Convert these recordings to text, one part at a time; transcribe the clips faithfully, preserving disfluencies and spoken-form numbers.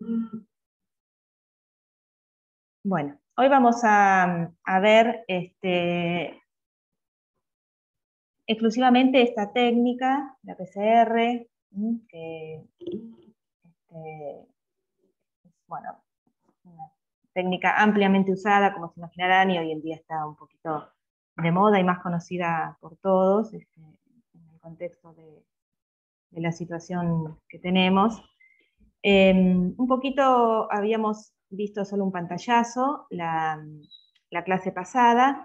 Bueno, hoy vamos a, a ver este, exclusivamente esta técnica, la P C R, que este, es, bueno, una técnica ampliamente usada, como se imaginarán, y hoy en día está un poquito de moda y más conocida por todos, este, en el contexto de, de la situación que tenemos. Eh, un poquito habíamos visto solo un pantallazo la, la clase pasada.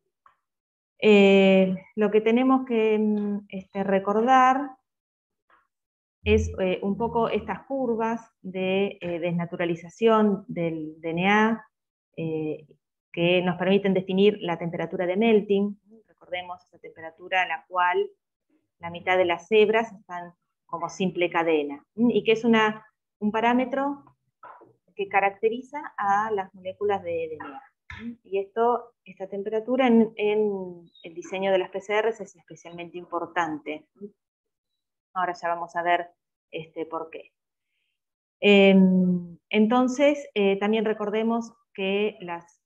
Eh, lo que tenemos que este, recordar es eh, un poco estas curvas de eh, desnaturalización del D N A eh, que nos permiten definir la temperatura de melting. Recordemos esa temperatura a la cual la mitad de las hebras están como simple cadena, y que es una, un parámetro que caracteriza a las moléculas de D N A. Y esto, esta temperatura en, en el diseño de las P C Rs es especialmente importante. Ahora ya vamos a ver este, por qué. Eh, entonces, eh, también recordemos que las...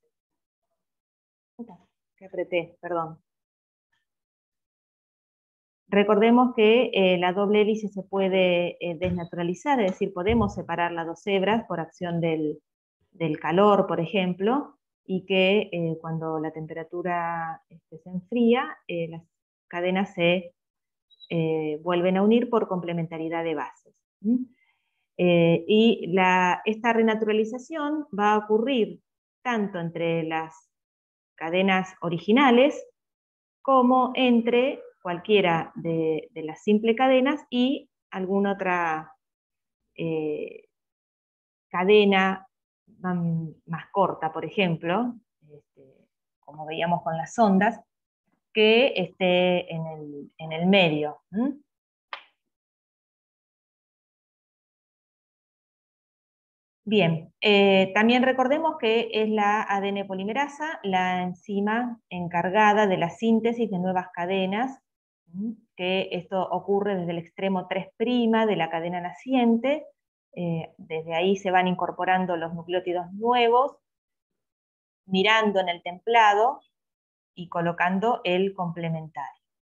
que apreté, perdón. Recordemos que eh, la doble hélice se puede eh, desnaturalizar, es decir, podemos separar las dos hebras por acción del, del calor, por ejemplo, y que eh, cuando la temperatura este, se enfría, eh, las cadenas se eh, vuelven a unir por complementariedad de bases. ¿Mm? Eh, y la, esta renaturalización va a ocurrir tanto entre las cadenas originales como entre cualquiera de, de las simples cadenas y alguna otra eh, cadena más corta, por ejemplo, este, como veíamos con las ondas, que esté en el, en el medio. ¿Mm? Bien, eh, también recordemos que es la A D N polimerasa la enzima encargada de la síntesis de nuevas cadenas, ¿sí? Que esto ocurre desde el extremo tres' de la cadena naciente, eh, desde ahí se van incorporando los nucleótidos nuevos, mirando en el templado y colocando el complementario.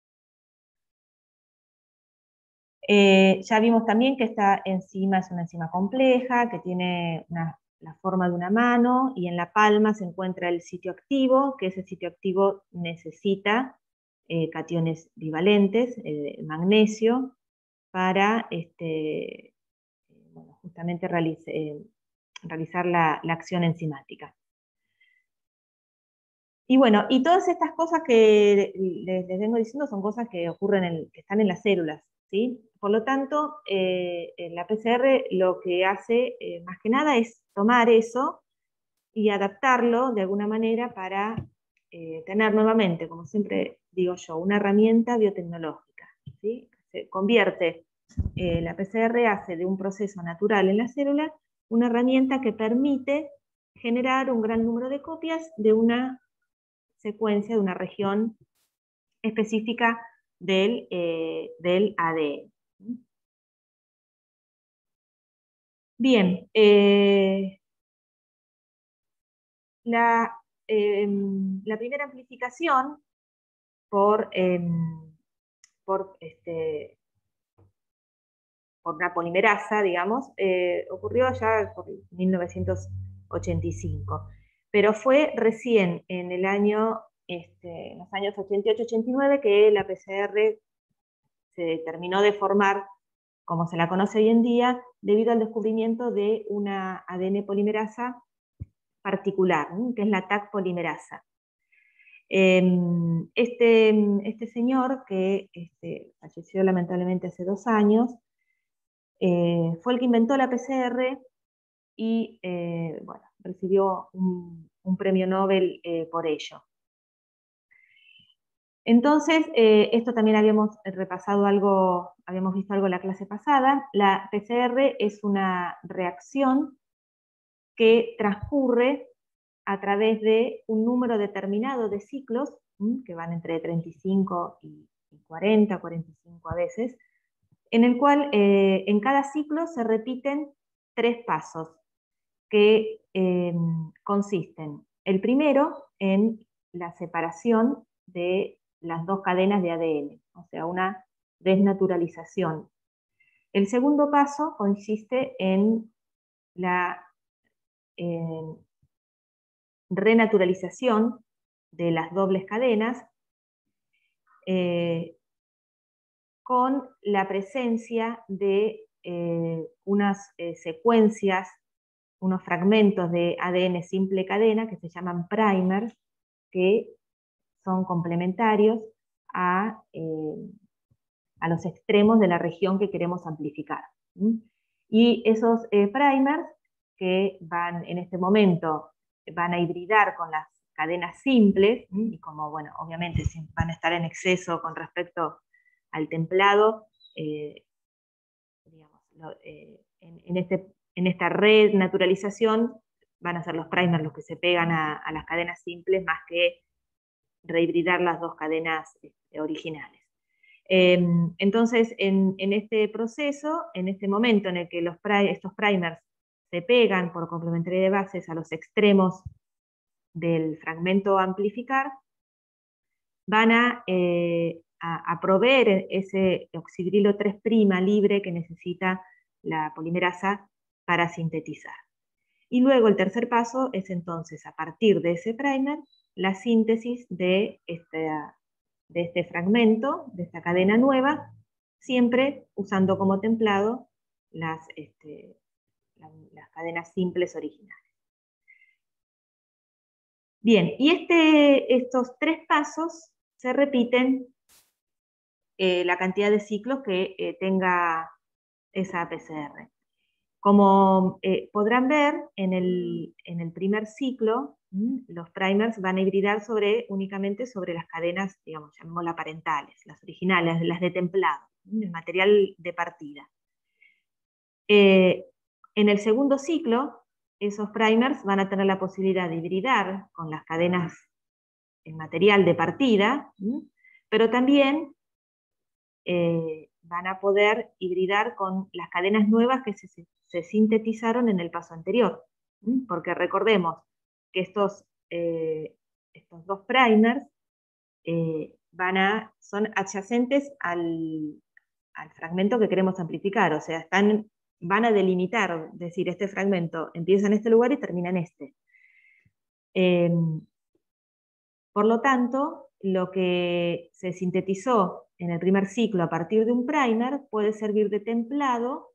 Eh, ya vimos también que esta enzima es una enzima compleja, que tiene una, la forma de una mano, y en la palma se encuentra el sitio activo, que ese sitio activo necesita eh, cationes bivalentes, eh, magnesio, para este, bueno, justamente realice, eh, realizar la, la acción enzimática. Y bueno, y todas estas cosas que les, les vengo diciendo son cosas que ocurren, en, que están en las células, ¿sí? Por lo tanto, eh, la P C R lo que hace eh, más que nada es tomar eso y adaptarlo de alguna manera para eh, tener nuevamente, como siempre digo yo, una herramienta biotecnológica, ¿sí? Se convierte, eh, la P C R hace de un proceso natural en la célula una herramienta que permite generar un gran número de copias de una secuencia, de una región específica del, eh, del A D N. Bien, eh, la, eh, la primera amplificación por, eh, por, este, por una polimerasa, digamos, eh, ocurrió ya por mil novecientos ochenta y cinco, pero fue recién en el año, este, en los años ochenta y ocho ochenta y nueve que la P C R se terminó de formar como se la conoce hoy en día, debido al descubrimiento de una A D N polimerasa particular, ¿sí? Que es la Taq polimerasa. Este, este señor, que este, falleció lamentablemente hace dos años, eh, fue el que inventó la P C R y eh, bueno, recibió un, un premio Nobel eh, por ello. Entonces, eh, esto también habíamos repasado algo, habíamos visto algo en la clase pasada. La P C R es una reacción que transcurre a través de un número determinado de ciclos, ¿m? Que van entre treinta y cinco y cuarenta, cuarenta y cinco a veces, en el cual eh, en cada ciclo se repiten tres pasos que eh, consisten, el primero, en la separación de las dos cadenas de A D N, o sea, una desnaturalización. El segundo paso consiste en la eh, renaturalización de las dobles cadenas eh, con la presencia de eh, unas eh, secuencias, unos fragmentos de A D N simple cadena que se llaman primers, que son complementarios a, eh, a los extremos de la región que queremos amplificar. ¿Mm? Y esos eh, primers que van en este momento, van a hibridar con las cadenas simples, ¿Mm? Y como, bueno, obviamente van a estar en exceso con respecto al templado, eh, digamos, lo, eh, en, en, este, en esta renaturalización van a ser los primers los que se pegan a, a las cadenas simples más que rehibridar las dos cadenas este, originales. Eh, entonces, en, en este proceso, en este momento en el que los, estos primers se pegan por complementariedad de bases a los extremos del fragmento a amplificar, van a, eh, a, a proveer ese oxidrilo tres' libre que necesita la polimerasa para sintetizar. Y luego el tercer paso es entonces, a partir de ese primer, la síntesis de este, de este fragmento, de esta cadena nueva, siempre usando como templado las, este, las, las cadenas simples originales. Bien, y este, estos tres pasos se repiten eh, la cantidad de ciclos que eh, tenga esa P C R. Como eh, podrán ver, en el, en el primer ciclo, ¿m? los primers van a hibridar sobre, únicamente sobre las cadenas, digamos, llamémoslas parentales, las originales, las de templado, ¿m? el material de partida. Eh, en el segundo ciclo, esos primers van a tener la posibilidad de hibridar con las cadenas, el material de partida, ¿m? pero también eh, van a poder hibridar con las cadenas nuevas que se, se sintetizaron en el paso anterior. ¿Mm? Porque recordemos que estos, eh, estos dos primers eh, van a, son adyacentes al, al fragmento que queremos amplificar, o sea, están, van a delimitar, es decir, este fragmento empieza en este lugar y termina en este. Eh, por lo tanto, lo que se sintetizó en el primer ciclo a partir de un primer puede servir de templado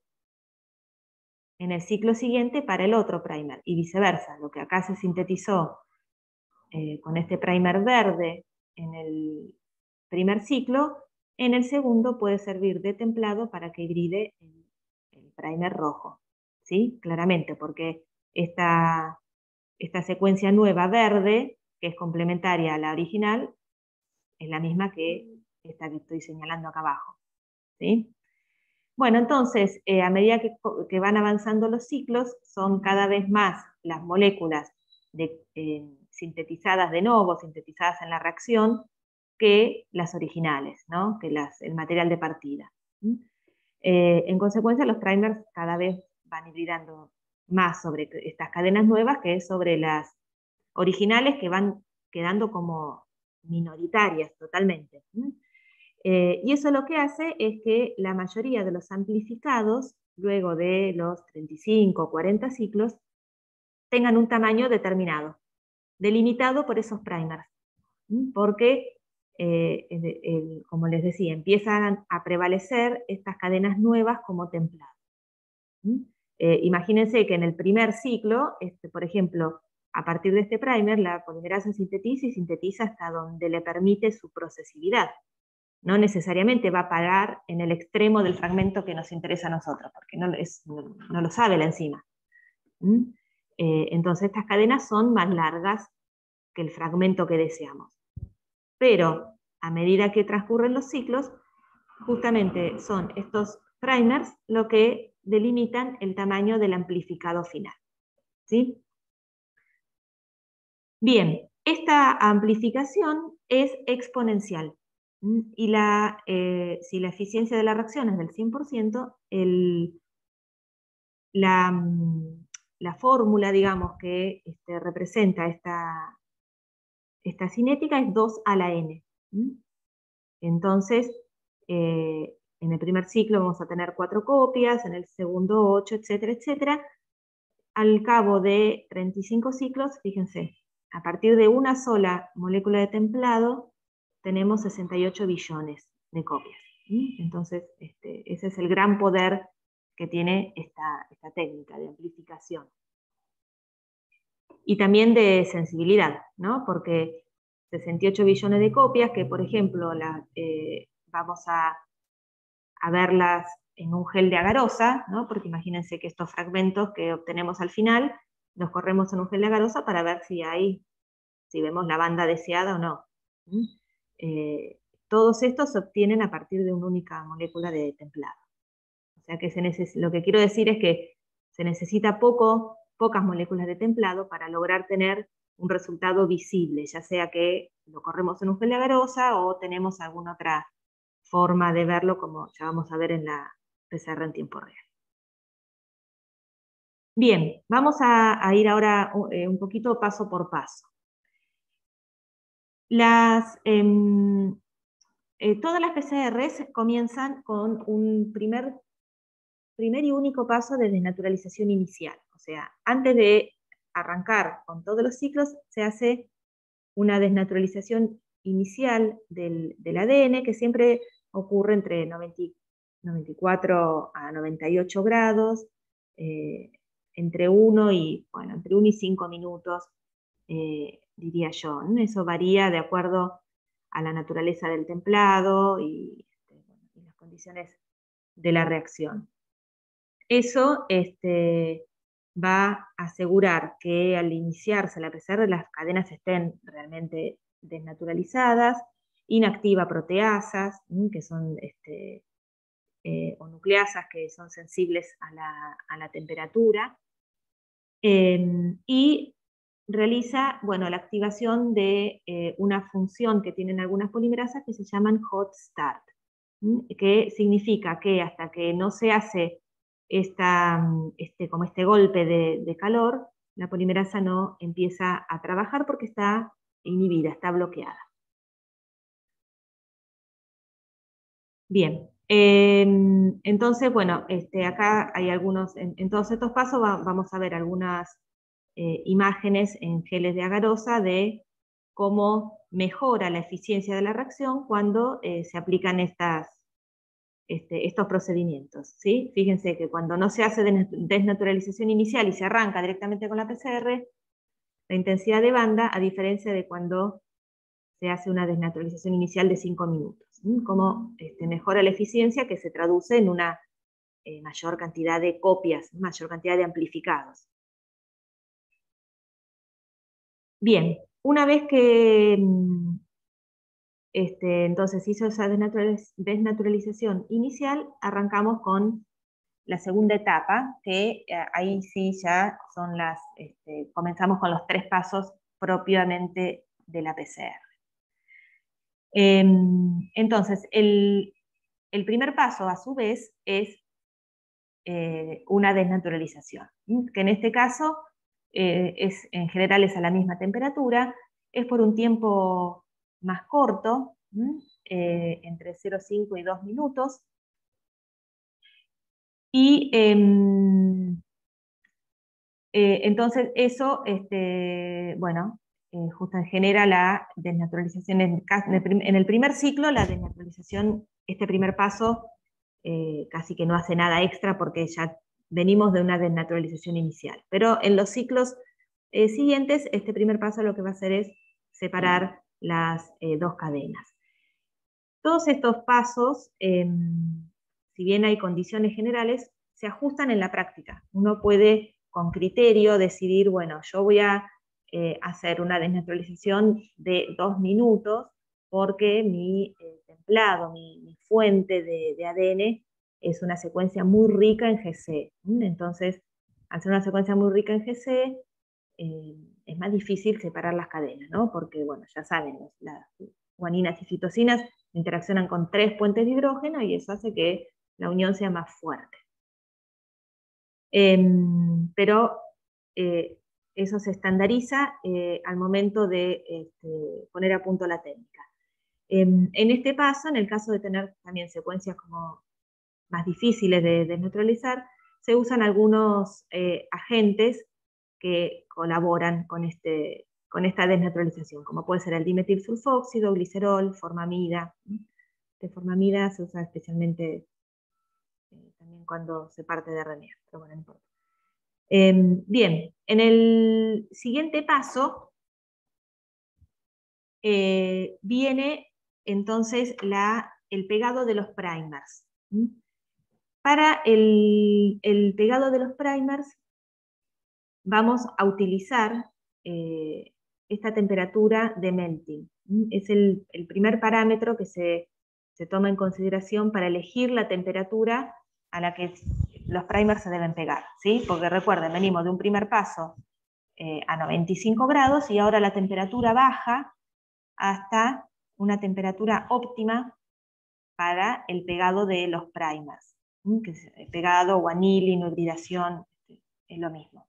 en el ciclo siguiente para el otro primer, y viceversa. Lo que acá se sintetizó eh, con este primer verde en el primer ciclo, en el segundo puede servir de templado para que hibride el, el primer rojo. ¿Sí? Claramente, porque esta, esta secuencia nueva verde, que es complementaria a la original, es la misma que esta que estoy señalando acá abajo. ¿Sí? Bueno, entonces, eh, a medida que, que van avanzando los ciclos, son cada vez más las moléculas de, eh, sintetizadas de nuevo, sintetizadas en la reacción, que las originales, ¿no? Que las, el material de partida. ¿Mm? Eh, en consecuencia, los primers cada vez van hibridando más sobre estas cadenas nuevas que sobre las originales, que van quedando como minoritarias totalmente. ¿Mm? Eh, y eso lo que hace es que la mayoría de los amplificados, luego de los treinta y cinco o cuarenta ciclos, tengan un tamaño determinado, delimitado por esos primers. ¿Mm? Porque, eh, el, el, como les decía, empiezan a prevalecer estas cadenas nuevas como templado. ¿Mm? Eh, imagínense que en el primer ciclo, este, por ejemplo, a partir de este primer, la polimerasa sintetiza y sintetiza hasta donde le permite su procesividad. No necesariamente va a parar en el extremo del fragmento que nos interesa a nosotros, porque no, es, no, no lo sabe la enzima. ¿Mm? Eh, entonces estas cadenas son más largas que el fragmento que deseamos. Pero a medida que transcurren los ciclos, justamente son estos primers lo que delimitan el tamaño del amplificado final. ¿Sí? Bien, esta amplificación es exponencial. Y la, eh, si la eficiencia de la reacción es del cien por ciento, el, la, la fórmula, digamos, que este, representa esta, esta cinética es dos a la n. ¿Mm? Entonces, eh, en el primer ciclo vamos a tener cuatro copias, en el segundo ocho, etcétera, etcétera. Al cabo de treinta y cinco ciclos, fíjense, a partir de una sola molécula de templado, tenemos sesenta y ocho billones de copias. ¿Mm? Entonces, este, ese es el gran poder que tiene esta, esta técnica de amplificación. Y también de sensibilidad, ¿no? Porque sesenta y ocho billones de copias, que por ejemplo la, eh, vamos a, a verlas en un gel de agarosa, ¿no? Porque imagínense que estos fragmentos que obtenemos al final, los corremos en un gel de agarosa para ver si hay, si vemos la banda deseada o no. ¿Mm? Eh, todos estos se obtienen a partir de una única molécula de templado. O sea que se neces- lo que quiero decir es que se necesita poco, pocas moléculas de templado para lograr tener un resultado visible, ya sea que lo corremos en un gel de agarosa o tenemos alguna otra forma de verlo, como ya vamos a ver en la P C R en tiempo real. Bien, vamos a, a ir ahora eh, un poquito paso por paso. Las, eh, eh, todas las P C Rs comienzan con un primer, primer y único paso de desnaturalización inicial. O sea, antes de arrancar con todos los ciclos, se hace una desnaturalización inicial del, del A D N, que siempre ocurre entre noventa, noventa y cuatro a noventa y ocho grados, eh, entre uno y, bueno, entre uno y cinco minutos, eh, diría yo, ¿no? Eso varía de acuerdo a la naturaleza del templado y, este, bueno, y las condiciones de la reacción. Eso este, va a asegurar que al iniciarse la P C R las cadenas estén realmente desnaturalizadas, inactiva proteasas, que son, este, eh, o nucleasas que son sensibles a la, a la temperatura, eh, y realiza, bueno, la activación de eh, una función que tienen algunas polimerasas que se llaman hot start, que significa que hasta que no se hace esta, este, como este golpe de, de calor, la polimerasa no empieza a trabajar porque está inhibida, está bloqueada. Bien, eh, entonces, bueno, este, acá hay algunos, en, en todos estos pasos va, vamos a ver algunas eh, imágenes en geles de agarosa de cómo mejora la eficiencia de la reacción cuando eh, se aplican estas, este, estos procedimientos. ¿Sí? Fíjense que cuando no se hace desnaturalización inicial y se arranca directamente con la P C R, la intensidad de banda, a diferencia de cuando se hace una desnaturalización inicial de cinco minutos. ¿Sí? Cómo este, mejora la eficiencia, que se traduce en una eh, mayor cantidad de copias, mayor cantidad de amplificados. Bien, una vez que este, entonces hizo esa desnaturalización inicial, arrancamos con la segunda etapa, que eh, ahí sí ya son las, este, comenzamos con los tres pasos propiamente de la P C R. Eh, entonces, el, el primer paso, a su vez, es eh, una desnaturalización, que en este caso eh, es, en general es a la misma temperatura, es por un tiempo más corto, eh, entre cero coma cinco y dos minutos, y eh, eh, entonces eso, este, bueno, eh, justo genera la desnaturalización, en, en el primer ciclo la desnaturalización, este primer paso eh, casi que no hace nada extra porque ya venimos de una desnaturalización inicial. Pero en los ciclos eh, siguientes, este primer paso lo que va a hacer es separar las eh, dos cadenas. Todos estos pasos, eh, si bien hay condiciones generales, se ajustan en la práctica. Uno puede con criterio decidir, bueno, yo voy a eh, hacer una desnaturalización de dos minutos porque mi eh, templado, mi, mi fuente de, de A D N es una secuencia muy rica en G C. Entonces, al ser una secuencia muy rica en G C, eh, es más difícil separar las cadenas, ¿no? Porque, bueno, ya saben, las guaninas y citosinas interaccionan con tres puentes de hidrógeno y eso hace que la unión sea más fuerte. Em, pero eh, eso se estandariza eh, al momento de este, poner a punto la técnica. Em, en este paso, en el caso de tener también secuencias como más difíciles de desnaturalizar, se usan algunos eh, agentes que colaboran con, este, con esta desnaturalización, como puede ser el dimetilsulfóxido, glicerol, formamida. De formamida se usa especialmente eh, también cuando se parte de R N A, pero bueno, no importa. Eh, bien, en el siguiente paso eh, viene entonces la, el pegado de los primers. ¿Mm? Para el, el pegado de los primers vamos a utilizar eh, esta temperatura de melting. ¿Mm? Es el, el primer parámetro que se, se toma en consideración para elegir la temperatura a la que los primers se deben pegar, ¿sí? Porque recuerden, venimos de un primer paso eh, a noventa y cinco grados y ahora la temperatura baja hasta una temperatura óptima para el pegado de los primers, ¿sí? Que es pegado o annealing o hibridación, es lo mismo.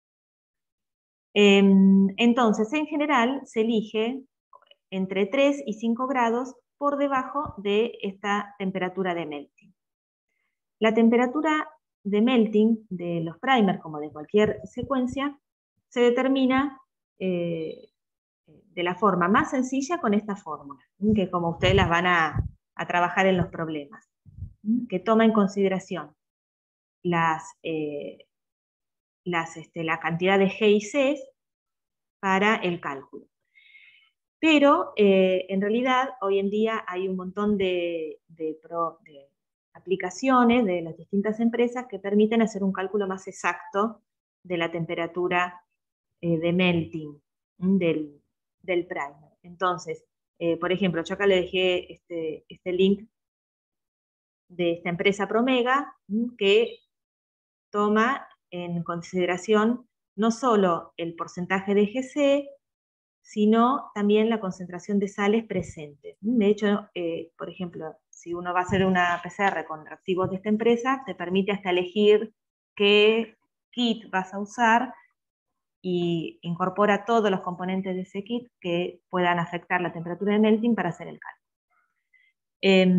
Entonces, en general, se elige entre tres y cinco grados por debajo de esta temperatura de melting. La temperatura de melting de los primers, como de cualquier secuencia, se determina eh, de la forma más sencilla con esta fórmula, que como ustedes las van a, a trabajar en los problemas, que toma en consideración las, eh, las, este, la cantidad de G y C para el cálculo. Pero eh, en realidad hoy en día hay un montón de, de, pro, de aplicaciones de las distintas empresas que permiten hacer un cálculo más exacto de la temperatura eh, de melting del, del primer. Entonces, eh, por ejemplo, yo acá le dejé este, este link de esta empresa Promega, que toma en consideración no solo el porcentaje de G C, sino también la concentración de sales presentes. De hecho, eh, por ejemplo, si uno va a hacer una P C R con reactivos de esta empresa, te permite hasta elegir qué kit vas a usar y incorpora todos los componentes de ese kit que puedan afectar la temperatura de melting para hacer el cálculo. Eh,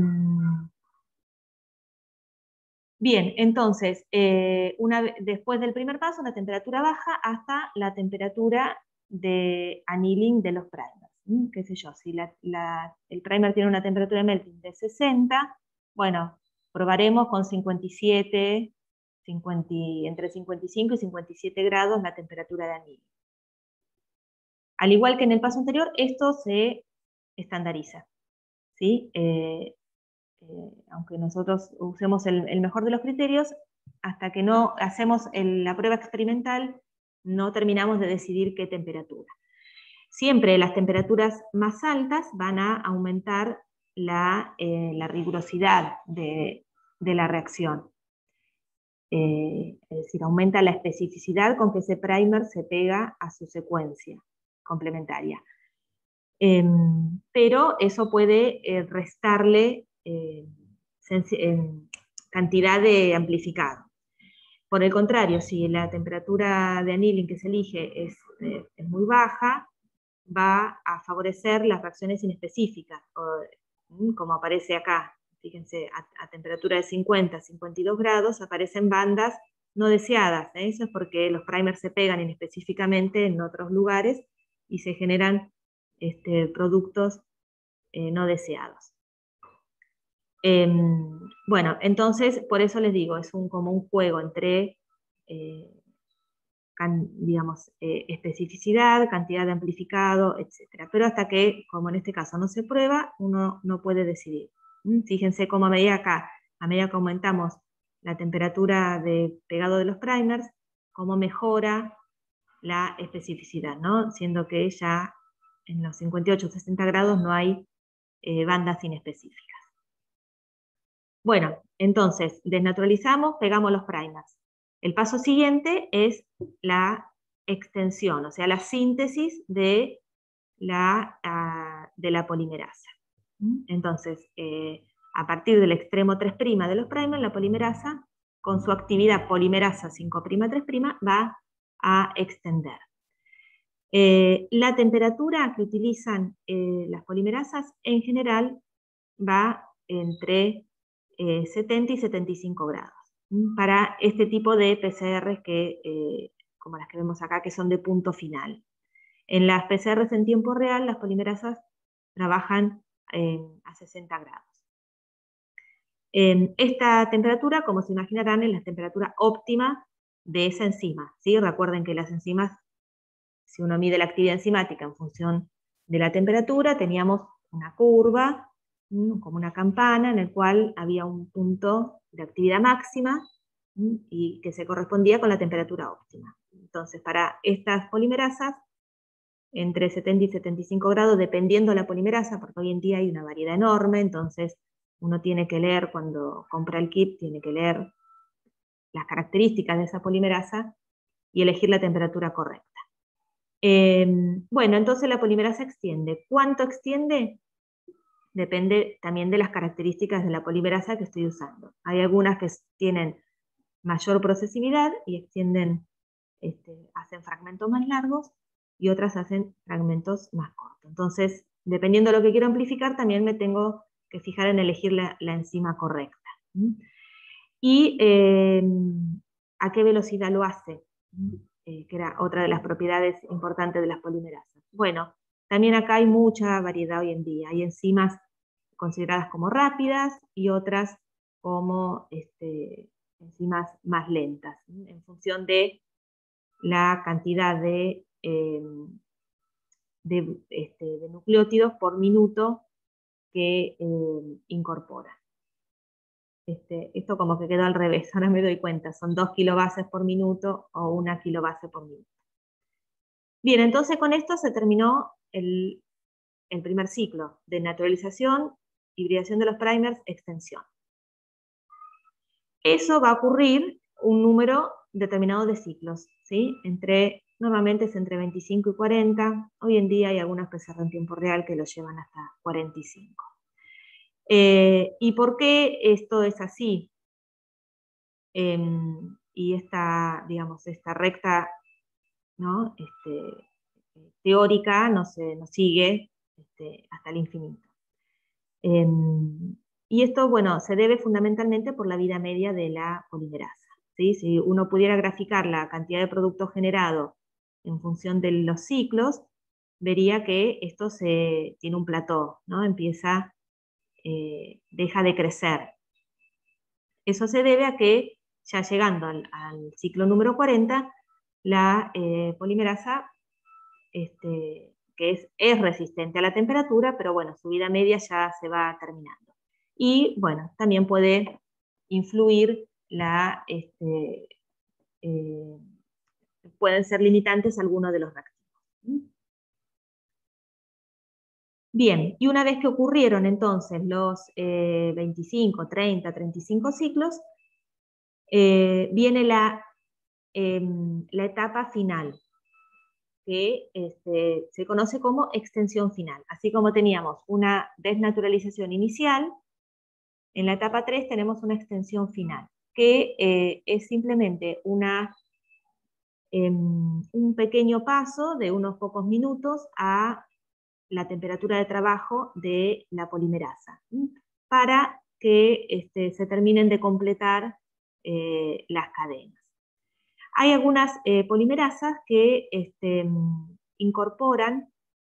Bien, entonces, eh, una, después del primer paso, la temperatura baja hasta la temperatura de annealing de los primers. ¿Mm? ¿Qué sé yo? Si la, la, el primer tiene una temperatura de melting de sesenta, bueno, probaremos con cincuenta y siete, cincuenta, entre cincuenta y cinco y cincuenta y siete grados la temperatura de annealing. Al igual que en el paso anterior, esto se estandariza, ¿sí? Eh, Eh, aunque nosotros usemos el, el mejor de los criterios, hasta que no hacemos el, la prueba experimental, no terminamos de decidir qué temperatura. Siempre las temperaturas más altas van a aumentar la, eh, la rigurosidad de, de la reacción. Eh, es decir, aumenta la especificidad con que ese primer se pega a su secuencia complementaria. Eh, pero eso puede eh, restarle eh, en cantidad de amplificado. Por el contrario, si la temperatura de annealing que se elige es, eh, es muy baja, va a favorecer las reacciones inespecíficas, o, como aparece acá. Fíjense, a, a temperatura de cincuenta a cincuenta y dos grados aparecen bandas no deseadas. ¿eh? Eso es porque los primers se pegan inespecíficamente en otros lugares y se generan este, productos eh, no deseados. Eh, bueno, entonces, por eso les digo, es un, como un juego entre, eh, can, digamos, eh, especificidad, cantidad de amplificado, etcétera. Pero hasta que, como en este caso no se prueba, uno no puede decidir. ¿Mm? Fíjense cómo a medida acá, a medida que aumentamos la temperatura de pegado de los primers, cómo mejora la especificidad, ¿no? Siendo que ya en los cincuenta y ocho a sesenta grados no hay eh, bandas inespecíficas. Bueno, entonces, desnaturalizamos, pegamos los primers. El paso siguiente es la extensión, o sea, la síntesis de la, uh, de la polimerasa. Entonces, eh, a partir del extremo tres' de los primers, la polimerasa con su actividad polimerasa cinco' tres' va a extender. Eh, la temperatura que utilizan eh, las polimerasas en general va entre eh, setenta y setenta y cinco grados para este tipo de P C Rs que, eh, como las que vemos acá, que son de punto final. En las P C Rs en tiempo real, las polimerasas trabajan eh, a sesenta grados. Eh, esta temperatura, como se imaginarán, es la temperatura óptima de esa enzima, ¿sí? Recuerden que las enzimas, si uno mide la actividad enzimática en función de la temperatura, teníamos una curva, ¿m? como una campana, en el cual había un punto de actividad máxima, ¿m? y que se correspondía con la temperatura óptima. Entonces, para estas polimerasas, entre setenta y setenta y cinco grados, dependiendo de la polimerasa, porque hoy en día hay una variedad enorme, entonces uno tiene que leer, cuando compra el kit, tiene que leer las características de esa polimerasa y elegir la temperatura correcta. Eh, bueno, entonces la polimerasa extiende. ¿Cuánto extiende? Depende también de las características de la polimerasa que estoy usando. Hay algunas que tienen mayor procesividad y extienden, este, hacen fragmentos más largos, y otras hacen fragmentos más cortos. Entonces, dependiendo de lo que quiero amplificar, también me tengo que fijar en elegir la, la enzima correcta. ¿Mm? Y eh, a qué velocidad lo hace, eh, que era otra de las propiedades importantes de las polimerasas. Bueno, también acá hay mucha variedad hoy en día. Hay enzimas consideradas como rápidas y otras como este, enzimas más lentas, ¿sí? En función de la cantidad de, eh, de, este, de nucleótidos por minuto que eh, incorpora. Este, esto como que quedó al revés, ahora me doy cuenta, son dos kilobases por minuto o una kilobase por minuto. Bien, entonces con esto se terminó el, el primer ciclo de naturalización, hibridación de los primers, extensión. Eso va a ocurrir un número determinado de ciclos, ¿sí? Entre, normalmente es entre veinticinco y cuarenta, hoy en día hay algunas P C R en tiempo real que lo llevan hasta cuarenta y cinco. Eh, ¿Y por qué esto es así? Eh, y esta, digamos, esta recta, ¿no? este, teórica no, se, no sigue este, hasta el infinito. Eh, y esto, bueno, se debe fundamentalmente por la vida media de la polimerasa, ¿sí? Si uno pudiera graficar la cantidad de producto generado en función de los ciclos, vería que esto se, tiene un plató, ¿no? Empieza, eh, deja de crecer. Eso se debe a que ya llegando al, al ciclo número cuarenta, la eh, polimerasa, este, que es, es resistente a la temperatura, pero bueno, su vida media ya se va terminando. Y bueno, también puede influir la, este, eh, pueden ser limitantes algunos de los reactivos. Bien, y una vez que ocurrieron entonces los eh, veinticinco, treinta, treinta y cinco ciclos, eh, viene la, eh, la etapa final, que este, se conoce como extensión final. Así como teníamos una desnaturalización inicial, en la etapa tres tenemos una extensión final, que eh, es simplemente una, eh, un pequeño paso de unos pocos minutos a la temperatura de trabajo de la polimerasa, ¿sí? Para que este, se terminen de completar eh, las cadenas. Hay algunas eh, polimerasas que este, incorporan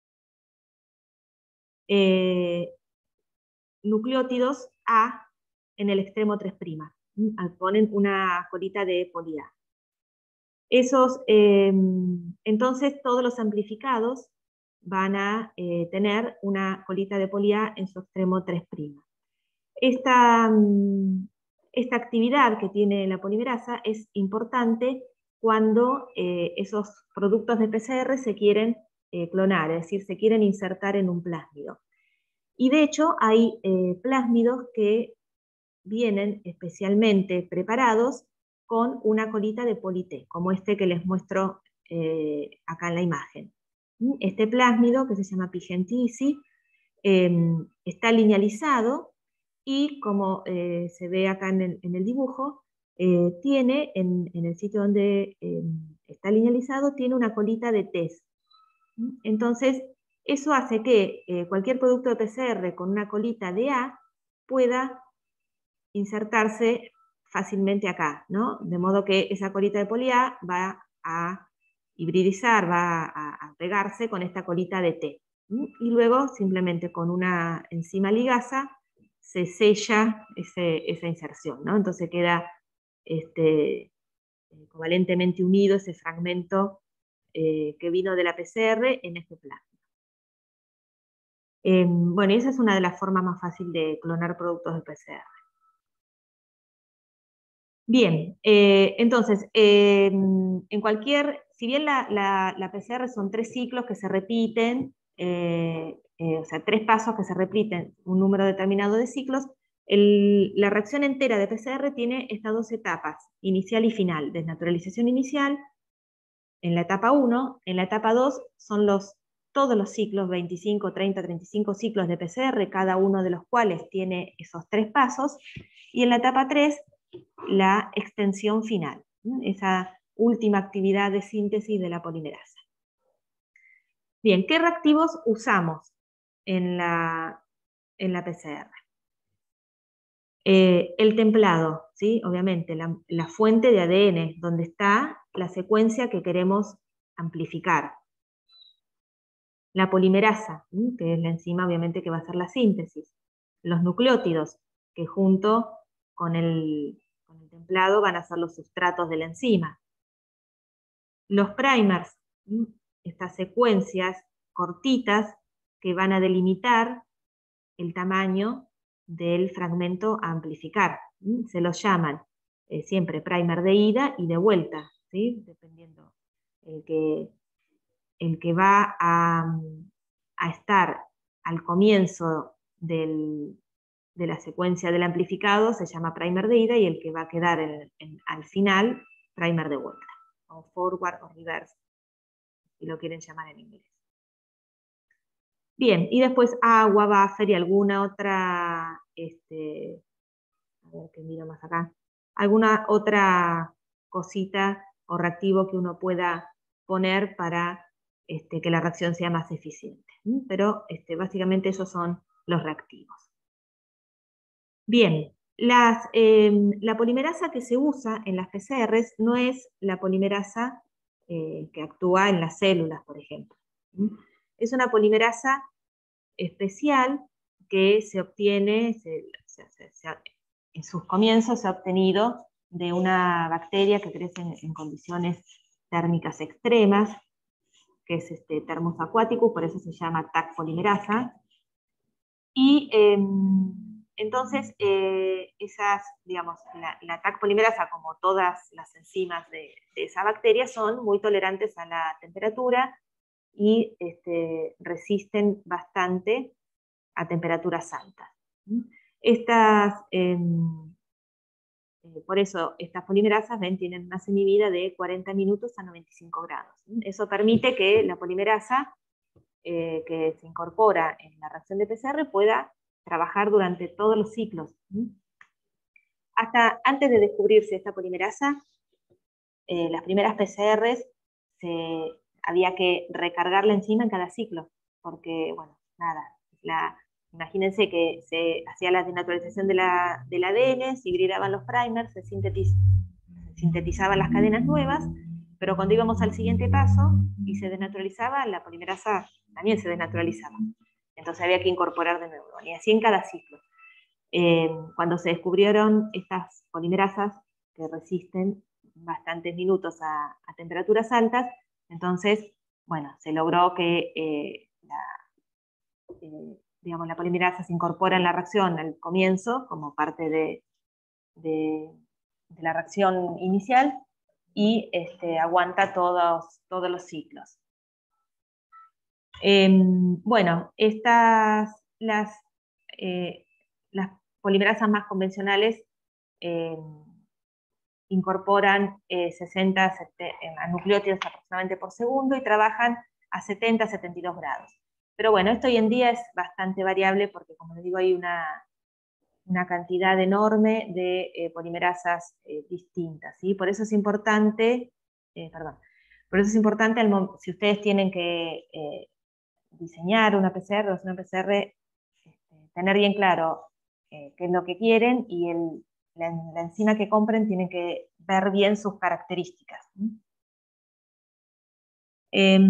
eh, nucleótidos A en el extremo tres', ponen una colita de poli A. Esos, eh, entonces todos los amplificados van a eh, tener una colita de poli A en su extremo tres'. Esta, esta actividad que tiene la polimerasa es importante cuando eh, esos productos de P C R se quieren eh, clonar, es decir, se quieren insertar en un plásmido. Y de hecho hay eh, plásmidos que vienen especialmente preparados con una colita de poli T, como este que les muestro eh, acá en la imagen. Este plásmido, que se llama Pigentisi, eh, está linealizado y, como eh, se ve acá en el, en el dibujo, eh, tiene, en, en el sitio donde eh, está linealizado, tiene una colita de test. Entonces, eso hace que eh, cualquier producto de P C R con una colita de A pueda insertarse fácilmente acá, ¿no? De modo que esa colita de poli A va a hibridizar, va a, a pegarse con esta colita de T. Y luego, simplemente con una enzima ligasa, se sella ese, esa inserción, ¿no? Entonces queda este, covalentemente unido ese fragmento eh, que vino de la P C R en este plasma. Eh, bueno, esa es una de las formas más fáciles de clonar productos de P C R. Bien, eh, entonces, eh, en cualquier, si bien la, la, la P C R son tres ciclos que se repiten, eh, eh, o sea, tres pasos que se repiten, un número determinado de ciclos, el, la reacción entera de P C R tiene estas dos etapas, inicial y final, desnaturalización inicial, en la etapa uno, en la etapa dos son los, todos los ciclos, veinticinco, treinta, treinta y cinco ciclos de P C R, cada uno de los cuales tiene esos tres pasos, y en la etapa tres, la extensión final, esa última actividad de síntesis de la polimerasa. Bien, ¿qué reactivos usamos en la, en la P C R? Eh, el templado, ¿sí? Obviamente, la, la fuente de A D N, donde está la secuencia que queremos amplificar. La polimerasa, ¿sí? Que es la enzima, obviamente, que va a hacer la síntesis. Los nucleótidos, que junto con el, con el templado van a ser los sustratos de la enzima. Los primers, ¿sí? Estas secuencias cortitas que van a delimitar el tamaño del fragmento a amplificar. ¿Sí? Se los llaman eh, siempre primer de ida y de vuelta, ¿sí? Dependiendo. El que, el que va a, a estar al comienzo del, de la secuencia del amplificado se llama primer de ida, y el que va a quedar en, en, al final, primer de vuelta, o forward o reverse, si lo quieren llamar en inglés. Bien, y después agua, buffer y alguna otra, este, a ver que miro más acá, alguna otra cosita o reactivo que uno pueda poner para este, que la reacción sea más eficiente. ¿sí? Pero este, básicamente esos son los reactivos. Bien, las, eh, la polimerasa que se usa en las P C Rs no es la polimerasa eh, que actúa en las células, por ejemplo. ¿sí? Es una polimerasa especial que se obtiene, se, se, se, se, en sus comienzos se ha obtenido de una bacteria que crece en, en condiciones térmicas extremas, que es este Thermus aquaticus, por eso se llama T A C polimerasa. Y eh, entonces, eh, esas, digamos, la, la T A C polimerasa, como todas las enzimas de, de esa bacteria, son muy tolerantes a la temperatura y este, resisten bastante a temperaturas altas. Estas, eh, eh, por eso, estas polimerasas, ven, tienen una semivida de cuarenta minutos a noventa y cinco grados. Eso permite que la polimerasa eh, que se incorpora en la reacción de P C R pueda trabajar durante todos los ciclos. Hasta antes de descubrirse esta polimerasa, eh, las primeras P C Rs se, había que recargar la enzima en cada ciclo, porque, bueno, nada, la, imagínense que se hacía la desnaturalización de la, del A D N, se hibridaban los primers, se, sintetiz, se sintetizaban las cadenas nuevas, pero cuando íbamos al siguiente paso y se desnaturalizaba, la polimerasa también se desnaturalizaba. Entonces había que incorporar de nuevo, y así en cada ciclo. Eh, cuando se descubrieron estas polimerasas que resisten bastantes minutos a, a temperaturas altas, entonces, bueno, se logró que eh, la, eh, digamos, la polimerasa se incorpora en la reacción al comienzo, como parte de, de, de la reacción inicial, y este, aguanta todos, todos los ciclos. Eh, bueno, estas, las, eh, las polimerasas más convencionales eh, incorporan eh, sesenta a nucleótidos aproximadamente por segundo y trabajan a setenta a setenta y dos grados. Pero bueno, esto hoy en día es bastante variable porque, como les digo, hay una, una cantidad enorme de eh, polimerasas eh, distintas, ¿sí? Por eso es importante, eh, perdón, por eso es importante, al, si ustedes tienen que eh, diseñar una P C R o hacer una P C R, este, tener bien claro eh, qué es lo que quieren, y el, la, la enzima que compren tienen que ver bien sus características. ¿Sí? Eh,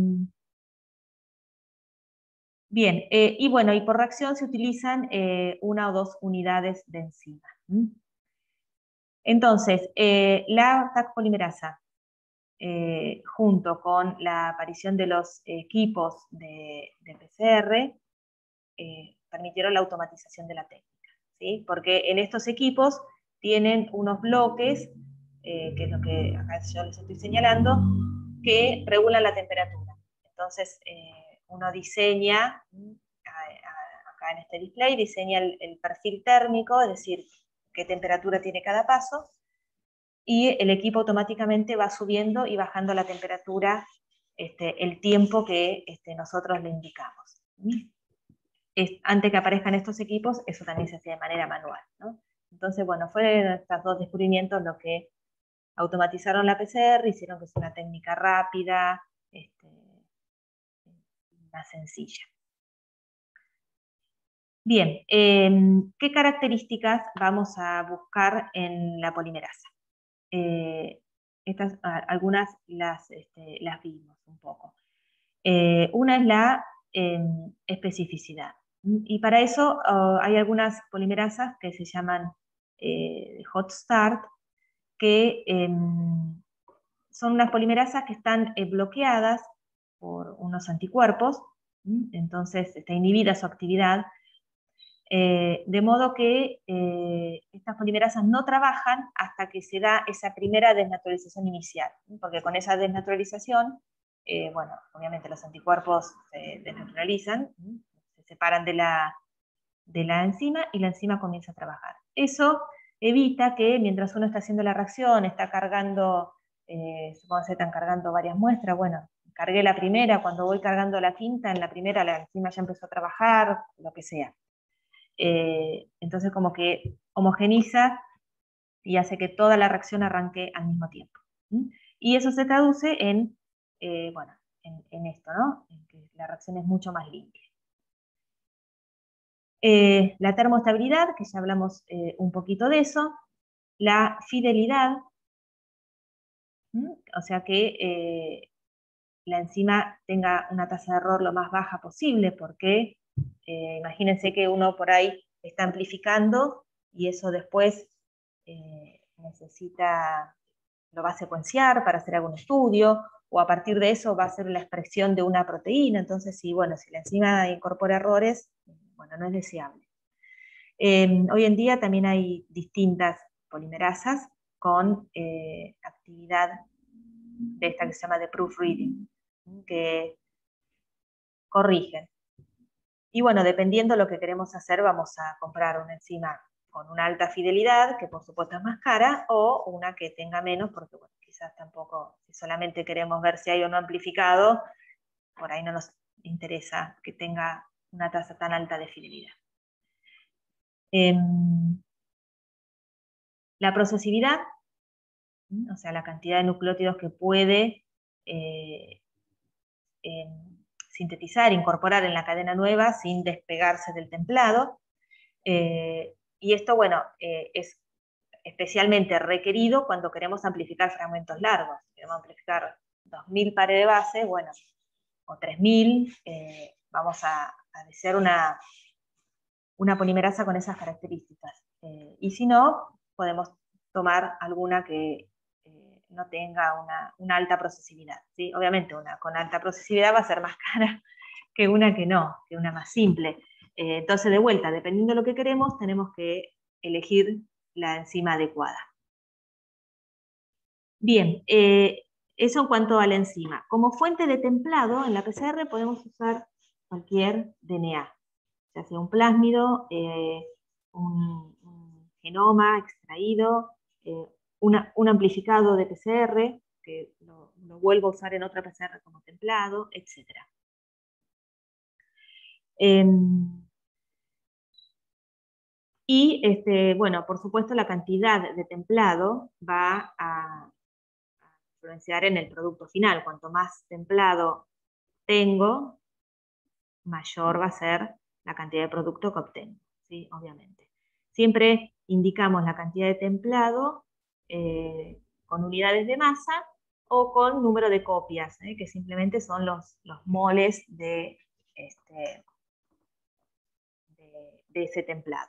Bien, eh, y bueno, y por reacción se utilizan eh, una o dos unidades de enzima. ¿Mm? Entonces, eh, la Taq polimerasa, eh, junto con la aparición de los equipos de, de P C R, eh, permitieron la automatización de la técnica, ¿sí? Porque en estos equipos tienen unos bloques, eh, que es lo que acá yo les estoy señalando, que regulan la temperatura. Entonces, eh, uno diseña, acá en este display, diseña el, el perfil térmico, es decir, qué temperatura tiene cada paso, y el equipo automáticamente va subiendo y bajando la temperatura este, el tiempo que este, nosotros le indicamos. Es, antes que aparezcan estos equipos, eso también se hacía de manera manual, ¿no? Entonces, bueno, fueron estos dos descubrimientos los que automatizaron la P C R, hicieron que sea una técnica rápida, este, más sencilla. Bien, eh, ¿qué características vamos a buscar en la polimerasa? Eh, estas, a, algunas las, este, las vimos un poco. Eh, una es la eh, especificidad. Y para eso uh, hay algunas polimerasas que se llaman eh, hot start, que eh, son unas polimerasas que están eh, bloqueadas por unos anticuerpos, ¿sí? Entonces está inhibida su actividad, eh, de modo que eh, estas polimerasas no trabajan hasta que se da esa primera desnaturalización inicial, ¿sí? Porque con esa desnaturalización, eh, bueno, obviamente los anticuerpos se desnaturalizan, ¿sí? Se separan de la, de la enzima y la enzima comienza a trabajar. Eso evita que mientras uno está haciendo la reacción, está cargando, eh, supongo que se están cargando varias muestras, bueno, cargué la primera, cuando voy cargando la quinta, en la primera la enzima ya empezó a trabajar, lo que sea. Eh, entonces como que homogeniza y hace que toda la reacción arranque al mismo tiempo. ¿Sí? Y eso se traduce en, eh, bueno, en, en esto, ¿no? En que la reacción es mucho más limpia. Eh, la termoestabilidad, que ya hablamos eh, un poquito de eso. La fidelidad, ¿sí? O sea que eh, la enzima tenga una tasa de error lo más baja posible, porque eh, imagínense que uno por ahí está amplificando y eso después eh, necesita, lo va a secuenciar para hacer algún estudio, o a partir de eso va a ser la expresión de una proteína. Entonces, si, bueno, si la enzima incorpora errores, bueno, no es deseable. Eh, hoy en día también hay distintas polimerasas con eh, actividad de esta que se llama de proofreading, que corrigen. Y bueno, dependiendo de lo que queremos hacer, vamos a comprar una enzima con una alta fidelidad, que por supuesto es más cara, o una que tenga menos, porque bueno, quizás tampoco, si solamente queremos ver si hay o no amplificado, por ahí no nos interesa que tenga una tasa tan alta de fidelidad. Eh, la procesividad, o sea, la cantidad de nucleótidos que puede eh, eh, sintetizar, incorporar en la cadena nueva sin despegarse del templado. Eh, y esto, bueno, eh, es especialmente requerido cuando queremos amplificar fragmentos largos. Queremos amplificar dos mil pares de base, bueno, o tres mil, eh, vamos a, a desear una, una polimerasa con esas características. Eh, y si no, podemos tomar alguna que eh, no tenga una, una alta procesividad, ¿sí? Obviamente una con alta procesividad va a ser más cara que una que no, que una más simple. Eh, entonces, de vuelta, dependiendo de lo que queremos, tenemos que elegir la enzima adecuada. Bien, eh, eso en cuanto a la enzima. Como fuente de templado, en la P C R podemos usar cualquier D N A, ya sea un plásmido, eh, un, un genoma extraído, eh, una, un amplificado de P C R, que lo, lo vuelvo a usar en otra P C R como templado, etcétera. Eh, Y, este, bueno, por supuesto, la cantidad de templado va a, a influenciar en el producto final. Cuanto más templado tengo, mayor va a ser la cantidad de producto que obtengo, ¿sí? Obviamente. Siempre indicamos la cantidad de templado eh, con unidades de masa o con número de copias, ¿eh? Que simplemente son los, los moles de, este, de, de ese templado.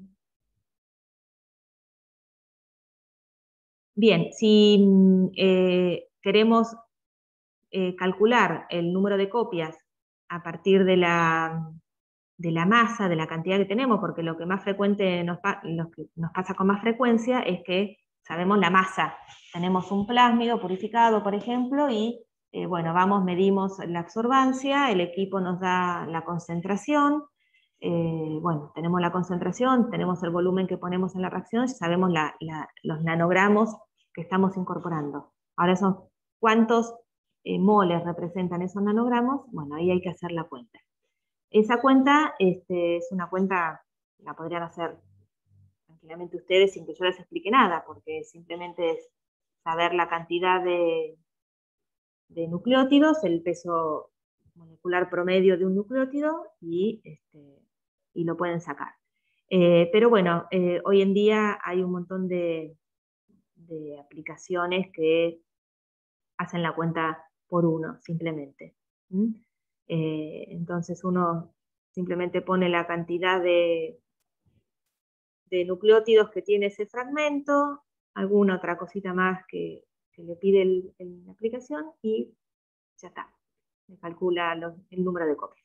Bien, si eh, queremos eh, calcular el número de copias a partir de la, de la masa, de la cantidad que tenemos, porque lo que más frecuente nos, lo que nos pasa con más frecuencia es que sabemos la masa. Tenemos un plásmido purificado, por ejemplo, y eh, bueno, vamos, medimos la absorbancia, el equipo nos da la concentración, eh, bueno, tenemos la concentración, tenemos el volumen que ponemos en la reacción, sabemos la, la, los nanogramos que estamos incorporando. Ahora son cuántos eh, moles representan esos nanogramos, bueno, ahí hay que hacer la cuenta. Esa cuenta este, es una cuenta, la podrían hacer tranquilamente ustedes sin que yo les explique nada, porque simplemente es saber la cantidad de, de nucleótidos, el peso molecular promedio de un nucleótido y, este, y lo pueden sacar. Eh, pero bueno, eh, hoy en día hay un montón de, de aplicaciones que hacen la cuenta por uno, simplemente. ¿Mm? Eh, entonces uno simplemente pone la cantidad de, de nucleótidos que tiene ese fragmento, alguna otra cosita más que, que le pide el, el, la aplicación y ya está. Me calcula los, el número de copias.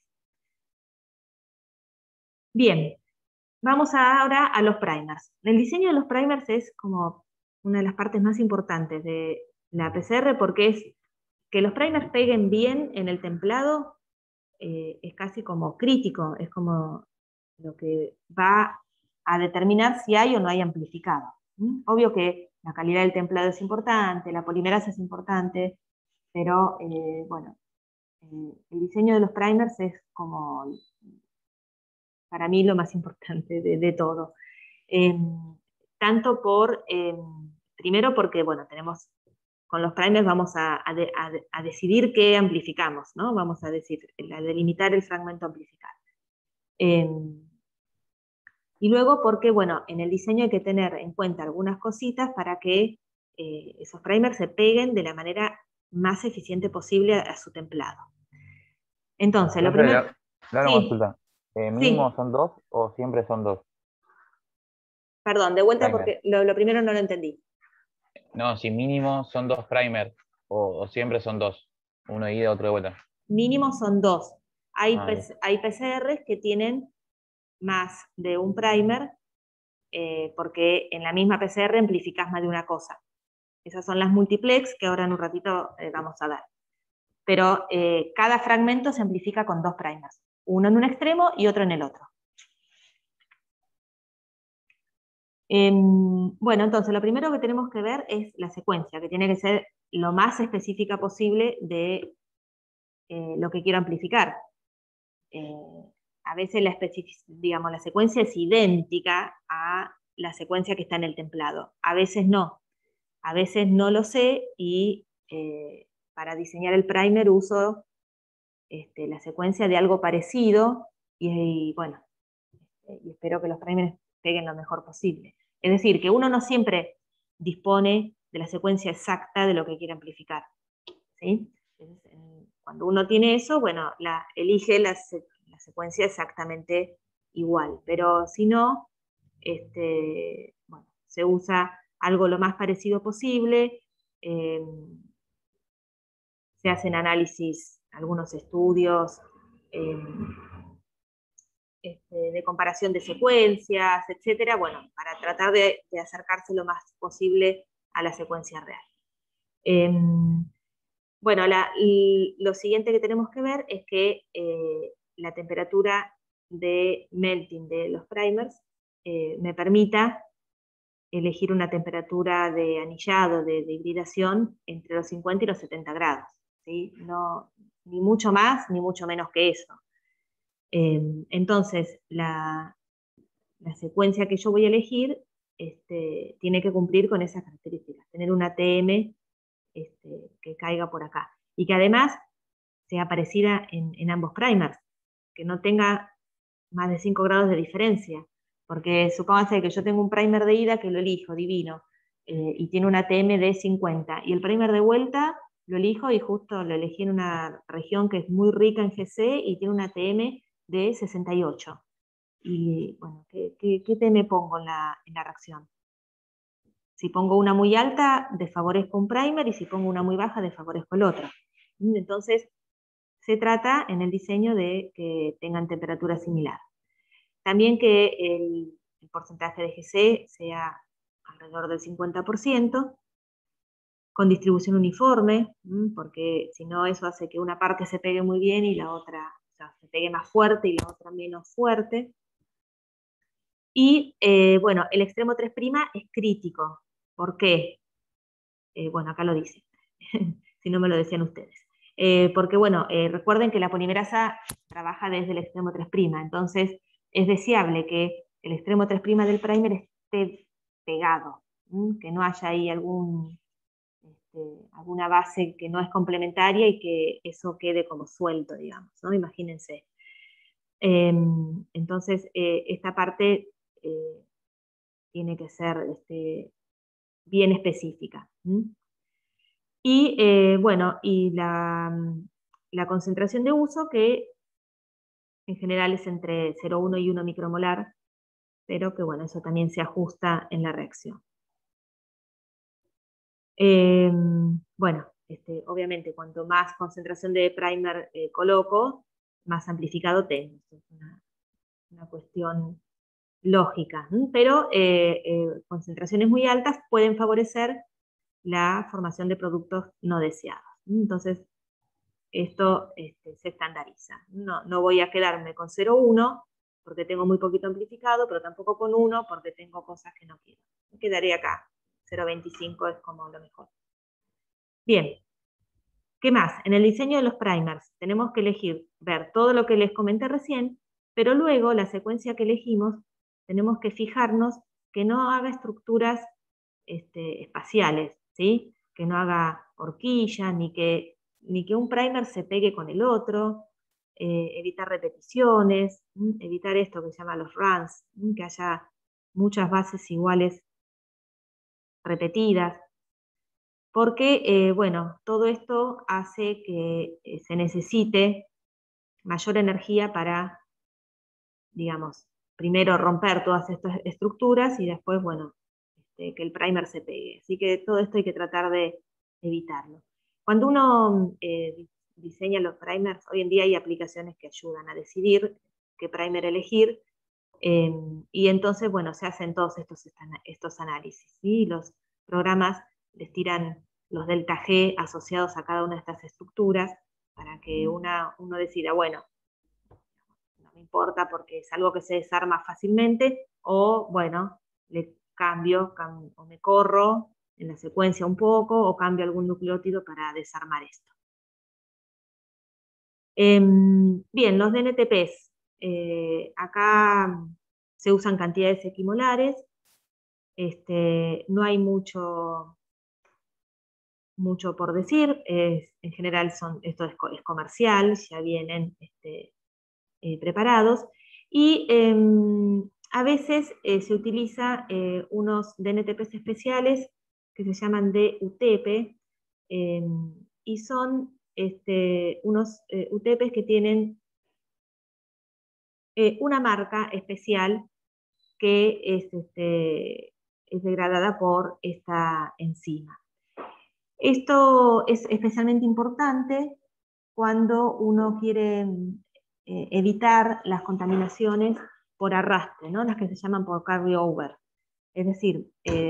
Bien, vamos ahora a los primers. El diseño de los primers es como una de las partes más importantes de la P C R porque es que los primers peguen bien en el templado, eh, es casi como crítico, es como lo que va a determinar si hay o no hay amplificado. ¿Mm? Obvio que la calidad del templado es importante, la polimerasa es importante, pero eh, bueno, eh, el diseño de los primers es como, para mí, lo más importante de, de todo. Eh, tanto por, eh, primero porque, bueno, tenemos, con los primers vamos a, a, de, a, a decidir qué amplificamos, ¿no? Vamos a decir, a delimitar el fragmento amplificado. Eh, y luego porque, bueno, en el diseño hay que tener en cuenta algunas cositas para que eh, esos primers se peguen de la manera más eficiente posible a, a su templado. Entonces, lo primero... Claro, Sí, consulta. Eh, ¿Mínimo sí. son dos o siempre son dos? Perdón, de vuelta Primer. porque lo, lo primero no lo entendí. No, si mínimo son dos primer o, o siempre son dos. Uno de ida, otro de vuelta. Mínimo son dos. Hay, Ah, bien. hay P C Rs que tienen más de un primer eh, porque en la misma P C R amplificás más de una cosa. Esas son las multiplex que ahora en un ratito eh, vamos a ver. Pero eh, cada fragmento se amplifica con dos primers, uno en un extremo y otro en el otro. Eh, bueno, entonces lo primero que tenemos que ver es la secuencia, que tiene que ser lo más específica posible de eh, lo que quiero amplificar. Eh, a veces la, digamos, la secuencia es idéntica a la secuencia que está en el templado, a veces no. A veces no lo sé y eh, para diseñar el primer uso este, la secuencia de algo parecido y, y bueno, este, y espero que los primers peguen lo mejor posible. Es decir, que uno no siempre dispone de la secuencia exacta de lo que quiere amplificar. ¿Sí? Entonces, cuando uno tiene eso, bueno, la, elige la, la secuencia exactamente igual, pero si no, este, bueno, se usa algo lo más parecido posible, eh, se hacen análisis, algunos estudios eh, este, de comparación de secuencias, etcétera, bueno, para tratar de, de acercarse lo más posible a la secuencia real. Eh, bueno, la, lo siguiente que tenemos que ver es que eh, la temperatura de melting de los primers eh, me permita elegir una temperatura de anillado, de, de hibridación, entre los cincuenta y los setenta grados. ¿Sí? No, ni mucho más, ni mucho menos que eso. Eh, entonces, la, la secuencia que yo voy a elegir este, tiene que cumplir con esas características, tener una T M este, que caiga por acá, y que además sea parecida en, en ambos primers, que no tenga más de cinco grados de diferencia, porque supóngase que yo tengo un primer de ida que lo elijo, divino, eh, y tiene una T M de cincuenta, y el primer de vuelta lo elijo y justo lo elegí en una región que es muy rica en G C y tiene una T M de sesenta y ocho. Y bueno, ¿qué, qué, qué T M pongo en la, en la reacción? Si pongo una muy alta, desfavorezco un primer, y si pongo una muy baja, desfavorezco el otro. Entonces, se trata en el diseño de que tengan temperatura similar. También que el, el porcentaje de G C sea alrededor del cincuenta por ciento, con distribución uniforme, porque si no eso hace que una parte se pegue muy bien y la otra, o sea, se pegue más fuerte y la otra menos fuerte. Y eh, bueno, el extremo tres' es crítico. ¿Por qué? Eh, bueno, acá lo dice, si no me lo decían ustedes. Eh, porque bueno, eh, recuerden que la polimerasa trabaja desde el extremo tres', entonces es deseable que el extremo tres' del primer esté pegado, ¿m? Que no haya ahí algún, este, alguna base que no es complementaria y que eso quede como suelto, digamos, ¿no? Imagínense. Eh, entonces, eh, esta parte eh, tiene que ser este, bien específica. ¿m? Y eh, bueno, y la, la concentración de uso, que en general es entre cero coma uno y uno micromolar, pero que bueno, eso también se ajusta en la reacción. Eh, bueno, este, obviamente cuanto más concentración de primer eh, coloco, más amplificado tengo. Esto es una, una cuestión lógica, ¿m? Pero eh, eh, concentraciones muy altas pueden favorecer la formación de productos no deseados. Entonces, esto este, se estandariza. No, no voy a quedarme con cero coma uno porque tengo muy poquito amplificado, pero tampoco con uno porque tengo cosas que no quiero. Me quedaría acá. cero coma veinticinco es como lo mejor. Bien. ¿Qué más? En el diseño de los primers tenemos que elegir, ver todo lo que les comenté recién, pero luego la secuencia que elegimos tenemos que fijarnos que no haga estructuras este, espaciales, ¿sí? Que no haga horquilla, ni que, ni que un primer se pegue con el otro, eh, evitar repeticiones, ¿m? Evitar esto que se llama los runs, ¿m? Que haya muchas bases iguales repetidas, porque, eh, bueno, todo esto hace que eh, se necesite mayor energía para, digamos, primero romper todas estas estructuras y después, bueno, este, que el primer se pegue. Así que todo esto hay que tratar de evitarlo. Cuando uno eh, diseña los primers, hoy en día hay aplicaciones que ayudan a decidir qué primer elegir, eh, y entonces, bueno, se hacen todos estos, estos análisis, ¿sí? Los programas les tiran los delta G asociados a cada una de estas estructuras para que una, uno decida, bueno, no me importa porque es algo que se desarma fácilmente, o bueno, le cambio cam o me corro en la secuencia un poco o cambio algún nucleótido para desarmar esto. Eh, bien, los D N T Ps. Eh, acá se usan cantidades equimolares. Este, no hay mucho, mucho por decir. Es, en general son, esto es, es comercial, ya vienen este, eh, preparados. Y eh, a veces eh, se utiliza eh, unos D N T Ps especiales que se llaman D U T P, eh, y son este, unos eh, U T Ps que tienen eh, una marca especial que es, este, es degradada por esta enzima. Esto es especialmente importante cuando uno quiere eh, evitar las contaminaciones por arrastre, ¿no? Las que se llaman por carry-over. Es decir, eh,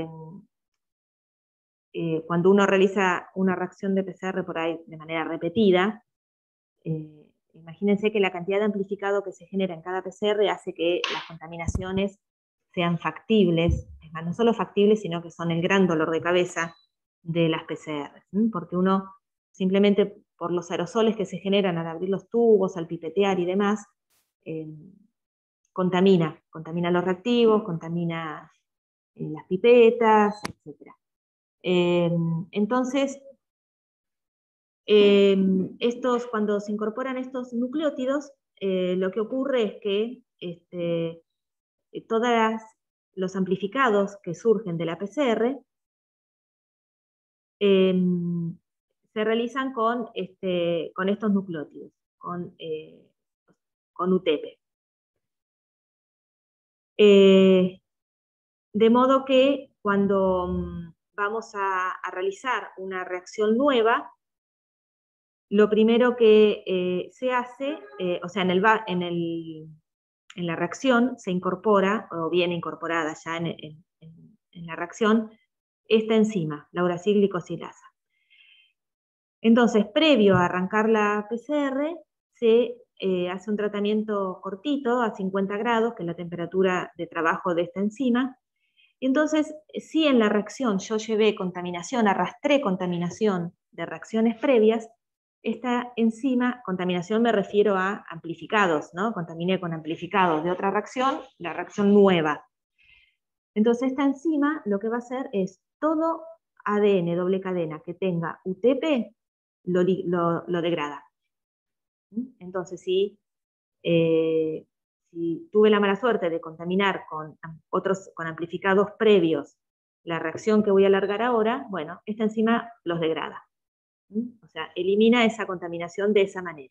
eh, cuando uno realiza una reacción de P C R por ahí de manera repetida, eh, imagínense que la cantidad de amplificado que se genera en cada P C R hace que las contaminaciones sean factibles, es más, no solo factibles, sino que son el gran dolor de cabeza de las P C R, ¿sí? Porque uno simplemente por los aerosoles que se generan al abrir los tubos, al pipetear y demás, eh, contamina, contamina los reactivos, contamina eh, las pipetas, etcétera. Eh, entonces, eh, estos, cuando se incorporan estos nucleótidos, eh, lo que ocurre es que este, todos los amplificados que surgen de la P C R eh, se realizan con, este, con estos nucleótidos, con, eh, con U T P. Eh, de modo que cuando um, vamos a, a realizar una reacción nueva, lo primero que eh, se hace, eh, o sea, en, el, en, el, en la reacción se incorpora, o viene incorporada ya en, en, en la reacción, esta enzima, la uracil-glicosilasa. Entonces, previo a arrancar la P C R, se eh, hace un tratamiento cortito a cincuenta grados, que es la temperatura de trabajo de esta enzima. Y entonces, si en la reacción yo llevé contaminación, arrastré contaminación de reacciones previas, esta enzima, contaminación me refiero a amplificados, ¿no? Contaminé con amplificados de otra reacción, la reacción nueva. Entonces, esta enzima lo que va a hacer es todo A D N doble cadena que tenga U T P, Lo, lo, lo degrada. Entonces, si, eh, si tuve la mala suerte de contaminar con, otros, con amplificados previos la reacción que voy a alargar ahora, bueno, esta enzima los degrada. O sea, elimina esa contaminación de esa manera.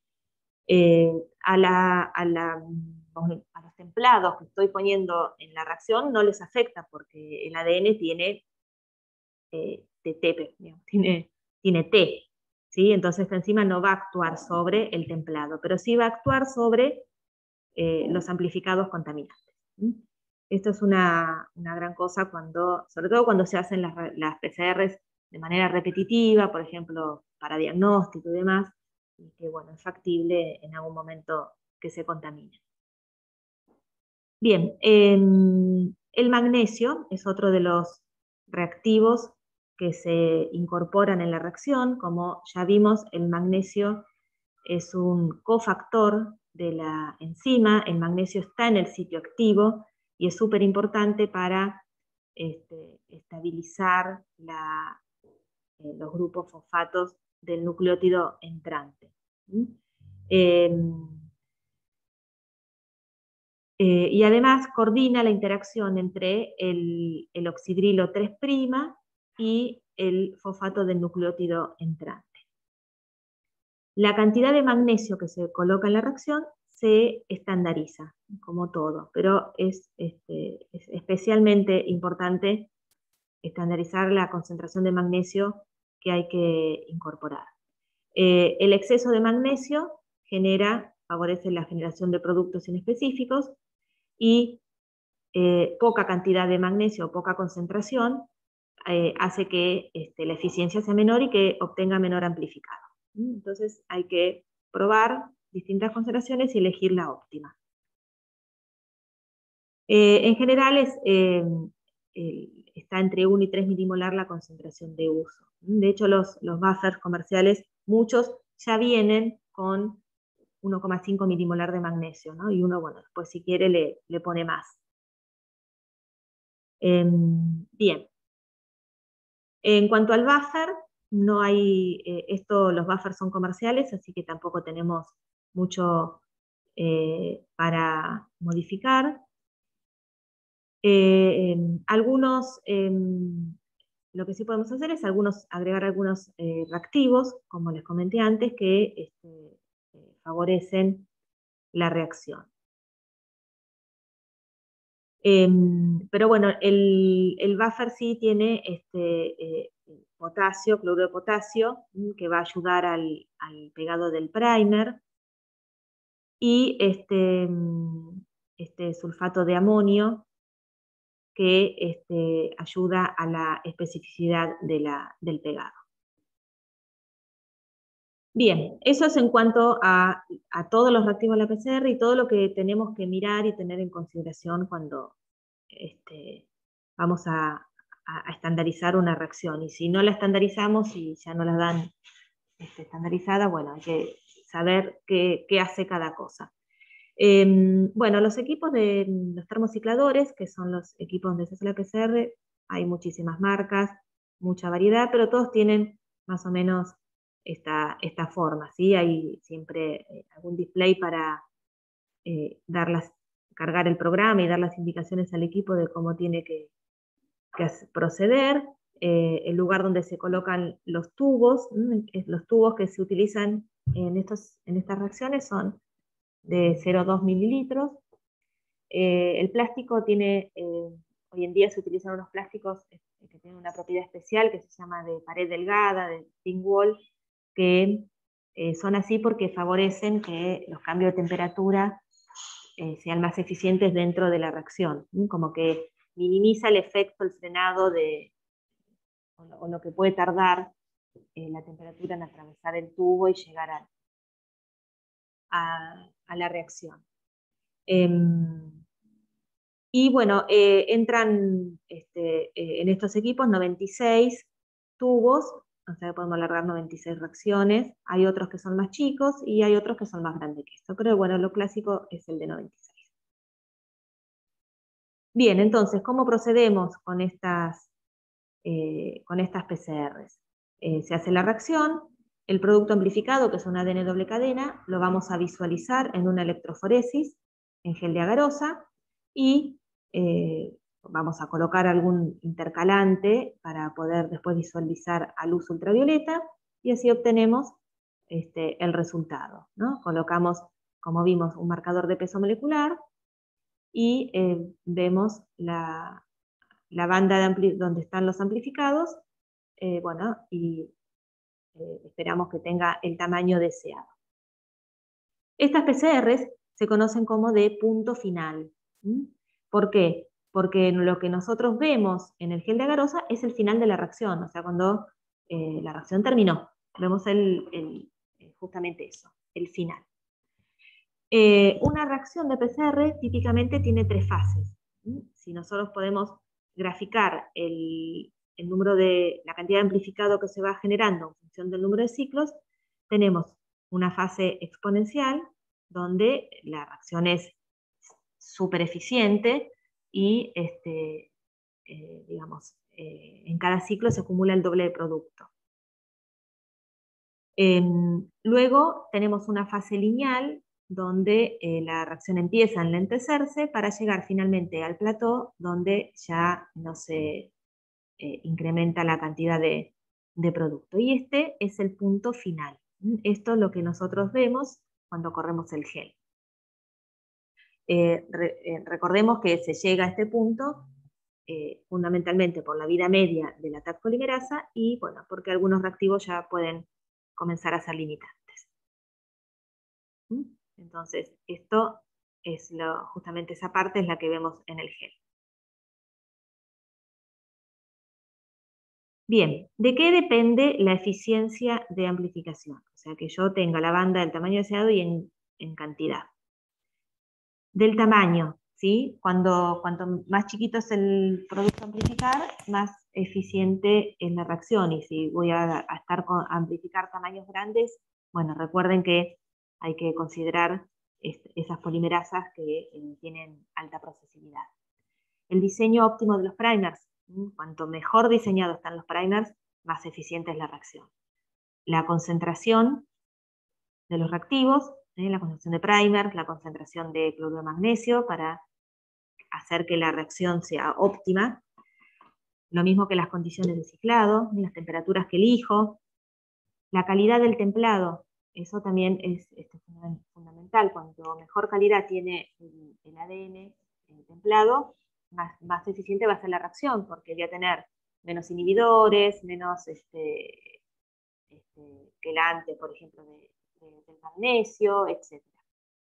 Eh, a, la, a, la, a los templados que estoy poniendo en la reacción no les afecta porque el A D N tiene eh, T T P, tiene, tiene T. ¿Sí? Entonces esta enzima no va a actuar sobre el templado, pero sí va a actuar sobre eh, los amplificados contaminantes. ¿Mm? Esto es una, una gran cosa, cuando, sobre todo cuando se hacen las, las P C Rs de manera repetitiva, por ejemplo, para diagnóstico y demás, y que bueno, es factible en algún momento que se contamine. Bien, eh, el magnesio es otro de los reactivos que se incorporan en la reacción. Como ya vimos, el magnesio es un cofactor de la enzima, el magnesio está en el sitio activo y es súper importante para este, estabilizar la, eh, los grupos fosfatos del nucleótido entrante. ¿Mm? Eh, eh, y además coordina la interacción entre el, el oxidrilo tres' y el fosfato del nucleótido entrante. La cantidad de magnesio que se coloca en la reacción se estandariza, como todo, pero es, este, es especialmente importante estandarizar la concentración de magnesio que hay que incorporar. Eh, el exceso de magnesio genera, favorece la generación de productos inespecíficos y eh, poca cantidad de magnesio o poca concentración eh, hace que este, la eficiencia sea menor y que obtenga menor amplificado. Entonces hay que probar distintas concentraciones y elegir la óptima. Eh, en general es, eh, eh, está entre uno y tres milimolar la concentración de uso. De hecho, los, los buffers comerciales, muchos ya vienen con uno coma cinco milimolar de magnesio, ¿no? Y uno, bueno, después si quiere le, le pone más. Eh, bien. En cuanto al buffer, no hay, eh, esto, los buffers son comerciales, así que tampoco tenemos mucho eh, para modificar. Eh, eh, algunos, eh, lo que sí podemos hacer es algunos, agregar algunos eh, reactivos, como les comenté antes, que este, eh, favorecen la reacción. Eh, pero bueno, el, el buffer sí tiene este, eh, potasio, cloruro de potasio, que va a ayudar al, al pegado del primer, y este, este sulfato de amonio, que este, ayuda a la especificidad de la, del pegado. Bien, eso es en cuanto a, a todos los reactivos de la P C R y todo lo que tenemos que mirar y tener en consideración cuando este, vamos a, a, a estandarizar una reacción. Y si no la estandarizamos y ya no la dan este, estandarizada, bueno, hay que saber qué, qué hace cada cosa. Eh, bueno, los equipos de los termocicladores, que son los equipos donde se hace la P C R, hay muchísimas marcas, mucha variedad, pero todos tienen más o menos esta, esta forma, ¿sí? Hay siempre eh, algún display para eh, dar las, cargar el programa y dar las indicaciones al equipo de cómo tiene que, que proceder. Eh, el lugar donde se colocan los tubos, los tubos que se utilizan en, estos, en estas reacciones son de cero coma dos mililitros. Eh, el plástico tiene, eh, hoy en día se utilizan unos plásticos que tienen una propiedad especial que se llama de pared delgada, de thin wall, que eh, son así porque favorecen que los cambios de temperatura eh, sean más eficientes dentro de la reacción, ¿sí? Como que minimiza el efecto, el frenado de, o, lo, o lo que puede tardar eh, la temperatura en atravesar el tubo y llegar a, a, a la reacción. Eh, y bueno, eh, entran este, eh, en estos equipos noventa y seis tubos, o sea, podemos alargar noventa y seis reacciones. Hay otros que son más chicos y hay otros que son más grandes que esto. Pero bueno, lo clásico es el de noventa y seis. Bien, entonces, ¿cómo procedemos con estas, eh, con estas P C Rs? Eh, se hace la reacción, el producto amplificado, que es un A D N doble cadena, lo vamos a visualizar en una electroforesis, en gel de agarosa, y eh, vamos a colocar algún intercalante para poder después visualizar a luz ultravioleta, y así obtenemos este, el resultado, ¿no? Colocamos, como vimos, un marcador de peso molecular, y eh, vemos la, la banda de donde están los amplificados, eh, bueno, y eh, esperamos que tenga el tamaño deseado. Estas P C Rs se conocen como de punto final. ¿Mm? ¿Por qué? Porque lo que nosotros vemos en el gel de agarosa es el final de la reacción, o sea, cuando eh, la reacción terminó. Vemos el, el, justamente eso, el final. Eh, una reacción de P C R típicamente tiene tres fases. ¿Mm? Si nosotros podemos graficar el, el número de, la cantidad de amplificado que se va generando en función del número de ciclos, tenemos una fase exponencial, donde la reacción es súper eficiente y, este, eh, digamos, eh, en cada ciclo se acumula el doble de producto. Eh, luego tenemos una fase lineal, donde eh, la reacción empieza a enlentecerse para llegar finalmente al plató, donde ya no se eh, incrementa la cantidad de, de producto. Y este es el punto final. Esto es lo que nosotros vemos cuando corremos el gel. Eh, re, eh, recordemos que se llega a este punto eh, fundamentalmente por la vida media de la T A C polimerasa y, bueno, porque algunos reactivos ya pueden comenzar a ser limitantes. ¿Mm? Entonces, esto es lo, justamente esa parte es la que vemos en el gel. Bien, ¿de qué depende la eficiencia de amplificación? O sea, que yo tenga la banda del tamaño deseado y en, en cantidad. Del tamaño, ¿sí? Cuando, cuanto más chiquito es el producto a amplificar, más eficiente es la reacción. Y si voy a, a estar con, a amplificar tamaños grandes, bueno, recuerden que hay que considerar es, esas polimerasas que eh, tienen alta procesibilidad. El diseño óptimo de los primers. ¿sí? Cuanto mejor diseñados están los primers, más eficiente es la reacción. La concentración de los reactivos, ¿sí? La concentración de primer, la concentración de cloruro de magnesio para hacer que la reacción sea óptima. Lo mismo que las condiciones de ciclado, las temperaturas que elijo, la calidad del templado. Eso también es, es fundamental. Cuanto mejor calidad tiene el, el A D N el templado, más, más eficiente va a ser la reacción, porque voy a tener menos inhibidores, menos este, este, quelante, por ejemplo, de, de, del magnesio, etcétera.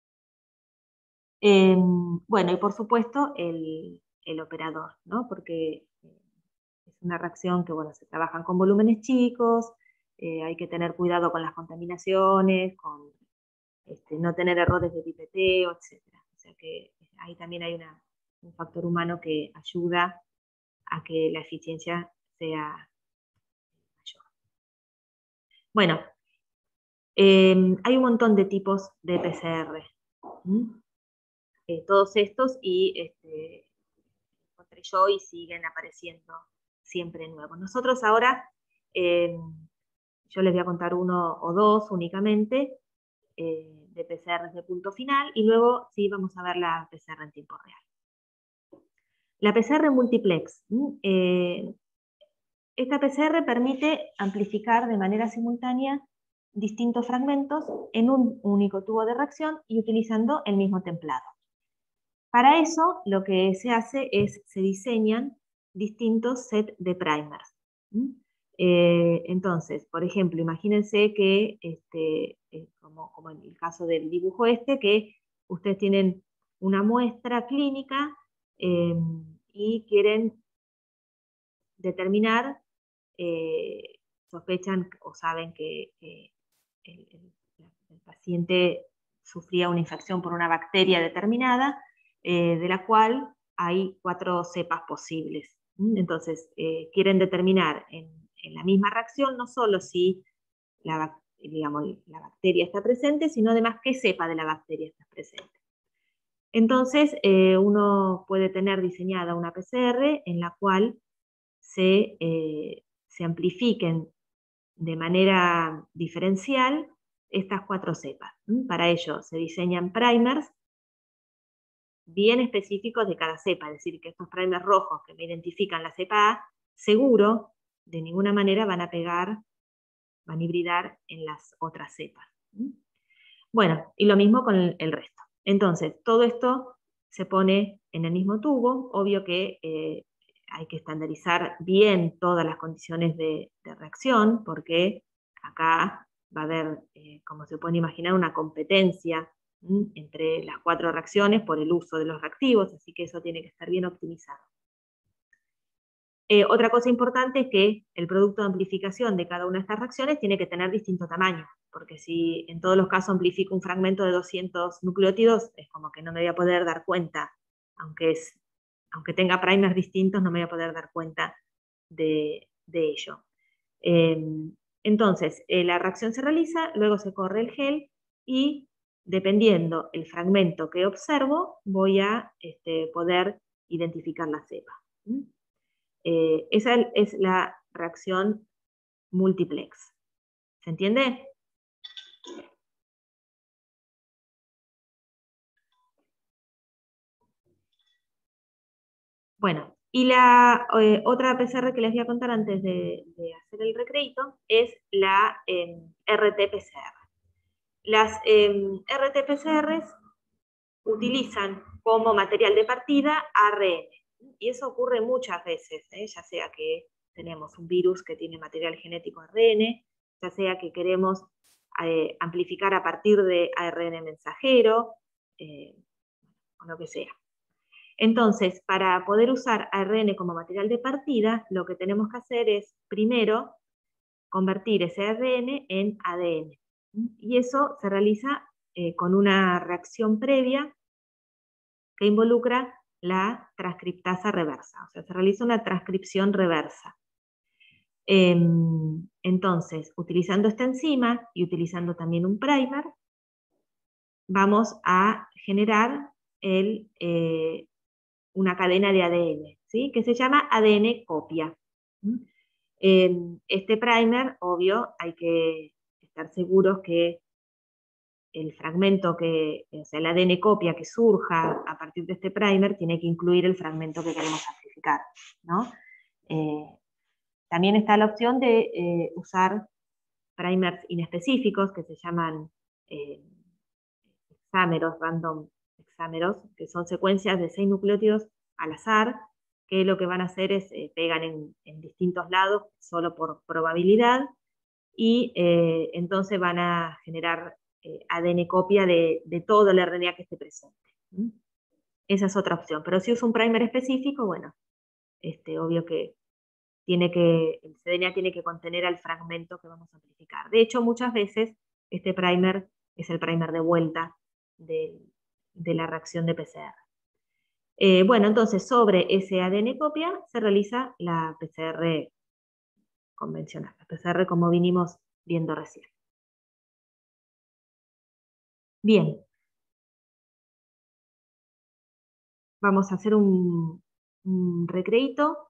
Eh, bueno, y por supuesto el, el operador, ¿no? Porque eh, es una reacción que, bueno, se trabajan con volúmenes chicos, eh, hay que tener cuidado con las contaminaciones, con este, no tener errores de pipeteo, etcétera. O sea que ahí también hay una, un factor humano que ayuda a que la eficiencia sea mayor. Bueno, eh, hay un montón de tipos de P C R. ¿Mm? eh, todos estos y este, encontré yo y siguen apareciendo siempre nuevos. Nosotros ahora, eh, yo les voy a contar uno o dos únicamente, eh, de P C R de punto final, y luego sí vamos a ver la P C R en tiempo real. La P C R multiplex. Eh, esta P C R permite amplificar de manera simultánea distintos fragmentos en un único tubo de reacción y utilizando el mismo templado. Para eso, lo que se hace es, se diseñan distintos sets de primers. ¿Mm? Eh, entonces, por ejemplo, imagínense que, este, eh, como, como en el caso del dibujo este, que ustedes tienen una muestra clínica eh, y quieren determinar, eh, sospechan o saben que eh, el, el, el paciente sufría una infección por una bacteria determinada, eh, de la cual hay cuatro cepas posibles. Entonces, eh, quieren determinar en, en, la misma reacción no solo si la, digamos, la bacteria está presente, sino además qué cepa de la bacteria está presente. Entonces, eh, uno puede tener diseñada una P C R en la cual se, eh, se amplifiquen de manera diferencial estas cuatro cepas. Para ello se diseñan primers bien específicos de cada cepa, es decir, que estos primers rojos que me identifican la cepa A, seguro, de ninguna manera van a pegar, van a hibridar en las otras cepas. Bueno, y lo mismo con el resto. Entonces, todo esto se pone en el mismo tubo, obvio que eh, hay que estandarizar bien todas las condiciones de, de reacción, porque acá va a haber, eh, como se puede imaginar, una competencia ¿m? entre las cuatro reacciones por el uso de los reactivos, así que eso tiene que estar bien optimizado. Eh, otra cosa importante es que el producto de amplificación de cada una de estas reacciones tiene que tener distinto tamaño, porque si en todos los casos amplifico un fragmento de doscientos nucleótidos, es como que no me voy a poder dar cuenta, aunque, es, aunque tenga primers distintos, no me voy a poder dar cuenta de, de ello. Eh, entonces, eh, la reacción se realiza, luego se corre el gel y dependiendo el fragmento que observo, voy a este, poder identificar la cepa. ¿Mm? Eh, esa es la reacción multiplex. ¿Se entiende? Bueno, y la eh, otra P C R que les voy a contar antes de, de hacer el recreito es la eh, R T P C R. Las eh, R T P C Rs utilizan como material de partida A R N. Y eso ocurre muchas veces, ¿eh? Ya sea que tenemos un virus que tiene material genético A R N, ya sea que queremos eh, amplificar a partir de A R N mensajero, eh, o lo que sea. Entonces, para poder usar A R N como material de partida, lo que tenemos que hacer es, primero, convertir ese A R N en A D N. Y eso se realiza eh, con una reacción previa que involucra la transcriptasa reversa, o sea, se realiza una transcripción reversa. Eh, entonces, utilizando esta enzima y utilizando también un primer, vamos a generar el, eh, una cadena de A D N, ¿sí? Que se llama A D N copia. Eh, este primer, obvio, hay que estar seguros que el fragmento que, o sea, el A D N copia que surja a partir de este primer tiene que incluir el fragmento que queremos amplificar, ¿no? Eh, también está la opción de eh, usar primers inespecíficos que se llaman eh, hexámeros, random hexámeros, que son secuencias de seis nucleótidos al azar, que lo que van a hacer es eh, pegan en, en distintos lados solo por probabilidad, y eh, entonces van a generar eh, A D N copia de, de todo el R N A que esté presente. ¿Mm? Esa es otra opción. Pero si uso un primer específico, bueno, este, obvio que, tiene que el C D N A tiene que contener al fragmento que vamos a amplificar. De hecho, muchas veces este primer es el primer de vuelta de, de la reacción de P C R. Eh, bueno, entonces sobre ese A D N copia se realiza la P C R convencional, la P C R como vinimos viendo recién. Bien. vamos a hacer un, un recreito.